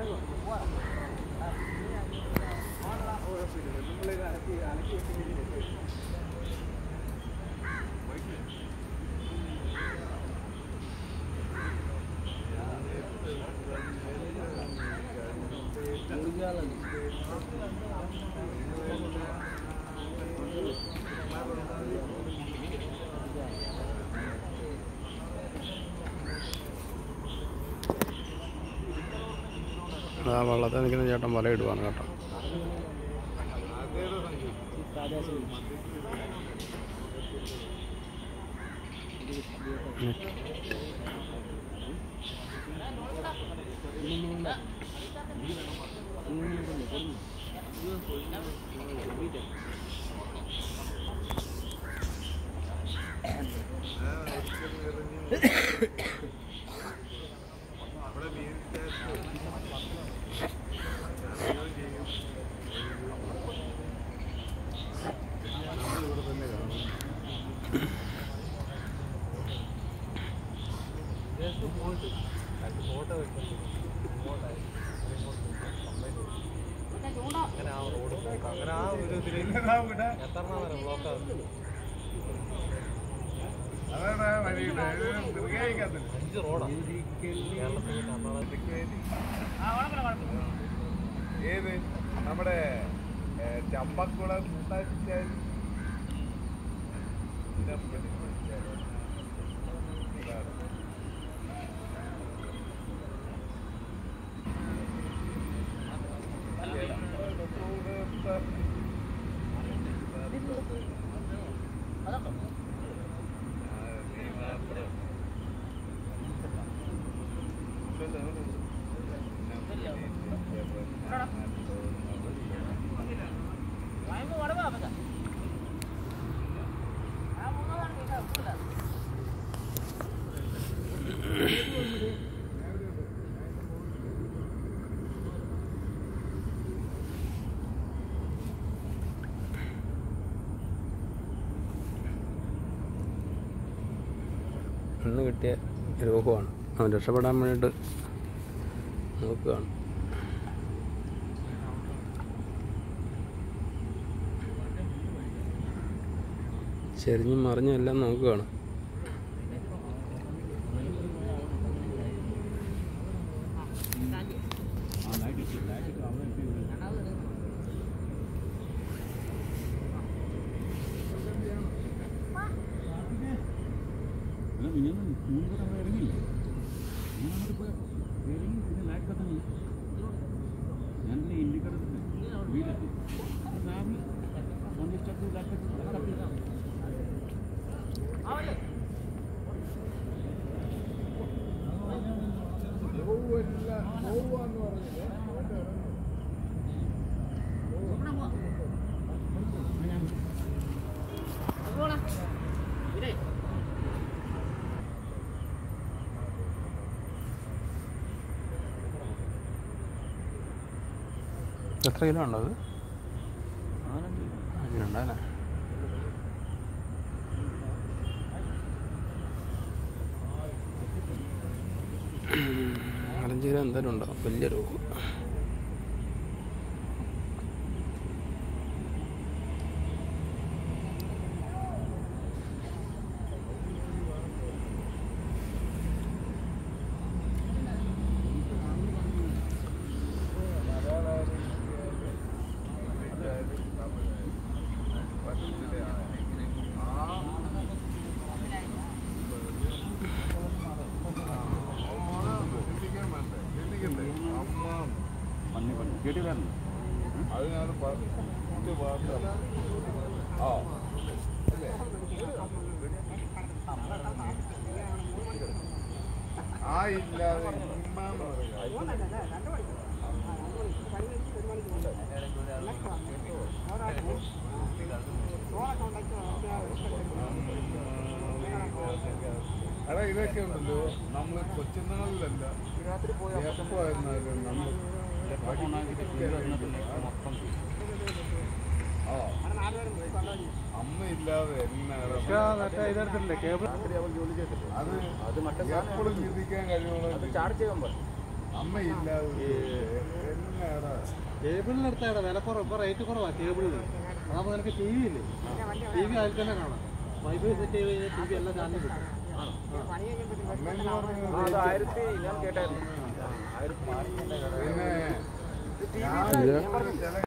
വള്ളത്തെ നിൽക്കുന്ന ചേട്ടൻ വല ഇടുവാണ് കേട്ടോ. ഏത് നമ്മുടെ ചമ്പക്കുളം ഇന്ന് കിട്ടിയ രോഗമാണ്. അവൻ രക്ഷപ്പെടാൻ വേണ്ടിയിട്ട് നോക്കുകയാണ്. ചെരിഞ്ഞും മറിഞ്ഞും എല്ലാം നോക്കുകയാണ്. എത്ര കിലോ ഉണ്ടോ അത്? 5 കിലോ ഉണ്ടല്ലേ? നാലഞ്ച് കിലോ എന്തായാലും ഉണ്ടാവും. വലിയ രോഗം. അതാ ഇതൊക്കെ ഉണ്ടല്ലോ, നമ്മൾ കൊച്ചുനാളിലല്ല എപ്പോഴായിരുന്നാലും നമ്മൾ അമ്മയില്ലാതെ അത് എപ്പോഴും ചിന്തിക്കാൻ കഴിയുള്ളൂ. അമ്മയില്ലാതെ എന്നാടാ കേബിളിനെടുത്താടാ വില കുറവ്, ഇപ്പോൾ റേറ്റ് കുറവാണ് കേബിളിന്. അതാകുമ്പോൾ നിനക്ക് ടി വി ഇല്ലേ, ടി വി അതിൽ തന്നെ കാണാം. വൈഫൈ സെറ്റ് ചെയ്ത് കഴിഞ്ഞാൽ ടി വി എല്ലാ ചാനലും കിട്ടും. അമ്മയെന്ന് പറഞ്ഞത് ഞാൻ കേട്ടായിരുന്നു. പിന്നെ ഇത് ചില